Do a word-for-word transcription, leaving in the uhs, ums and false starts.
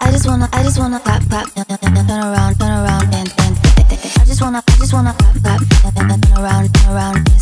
I just wanna, I just wanna clap, clap, turn around, turn around, and and I just wanna, I just wanna clap, clap, turn around, turn around.